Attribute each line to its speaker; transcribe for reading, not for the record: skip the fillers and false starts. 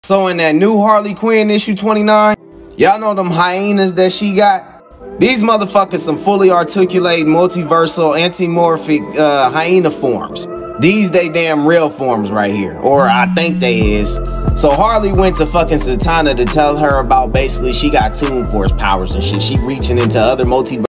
Speaker 1: So in that new Harley Quinn issue 29, y'all know them hyenas that she got? These motherfuckers some fully articulate, multiversal, antimorphic hyena forms. These they damn real forms right here, or I think they is. So Harley went to fucking Satana to tell her about basically she got Toon Force powers and shit. She reaching into other multiverse